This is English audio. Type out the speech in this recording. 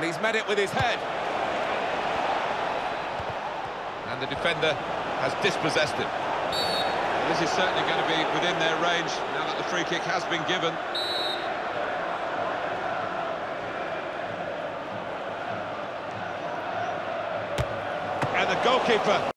And he's met it with his head. And the defender has dispossessed him. This is certainly going to be within their range now that the free kick has been given. And the goalkeeper